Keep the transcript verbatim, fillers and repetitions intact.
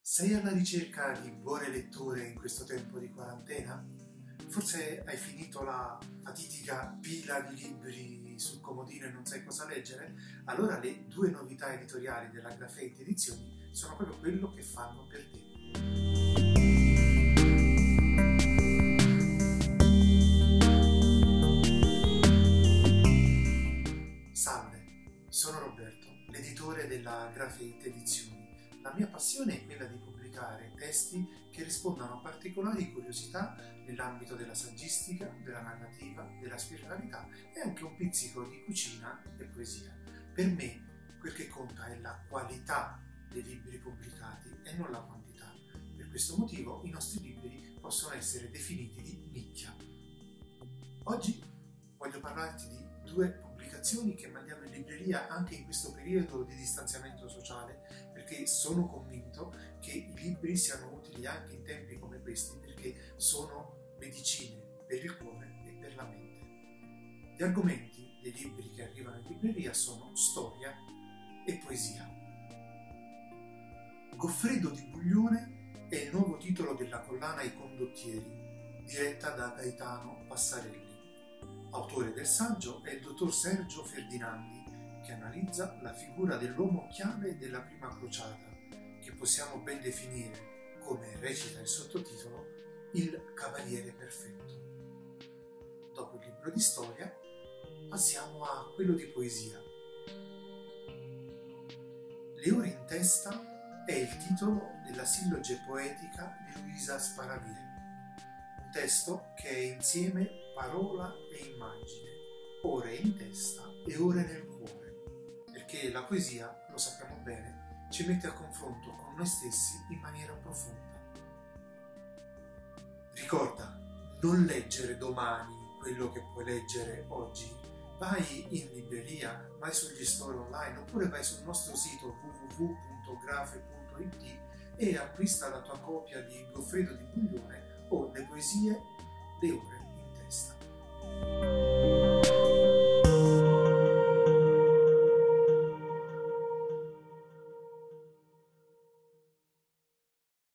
Sei alla ricerca di buone letture in questo tempo di quarantena? Forse hai finito la fatidica pila di libri sul comodino e non sai cosa leggere? Allora le due novità editoriali della Grafetti Edizioni sono proprio quello che fanno per te. Salve, sono Roberto, l'editore della Grafetti Edizioni. La mia passione è quella di pubblicare testi che rispondano a particolari curiosità nell'ambito della saggistica, della narrativa, della spiritualità e anche un pizzico di cucina e poesia. Per me quel che conta è la qualità dei libri pubblicati e non la quantità. Per questo motivo i nostri libri possono essere definiti di nicchia. Oggi voglio parlarti di due pubblicazioni che mandiamo in libreria anche in questo periodo di distanziamento sociale, perché sono convinto che i libri siano utili anche in tempi come questi, perché sono medicine per il cuore e per la mente. Gli argomenti dei libri che arrivano in libreria sono storia e poesia. Goffredo di Buglione è il nuovo titolo della collana I Condottieri, diretta da Gaetano Passarelli. Autore del saggio è il dottor Sergio Ferdinandi, che analizza la figura dell'uomo chiave della prima crociata, che possiamo ben definire, come recita il sottotitolo, il cavaliere perfetto. Dopo il libro di storia, passiamo a quello di poesia. Le ore in testa è il titolo della silloge poetica di Luisa Sparavie, un testo che è insieme parola e immagine, ore in testa e ore nel cuore, perché la poesia, lo sappiamo bene, ci mette a confronto con noi stessi in maniera profonda. Ricorda, non leggere domani quello che puoi leggere oggi. Vai in libreria, vai sugli store online oppure vai sul nostro sito w w w punto grafe punto i t e acquista la tua copia di Goffredo di Buglione o le poesie, le ore in testa.